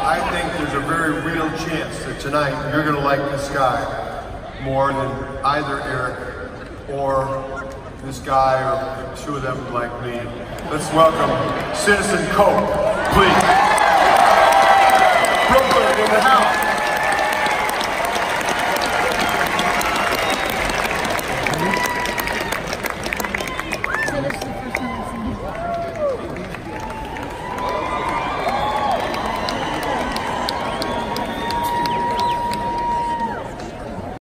I think there's a very real chance that tonight you're going to like this guy more than either Eric or this guy or two of them like me. Let's welcome Citizen Cope, please. Brooklyn in the house.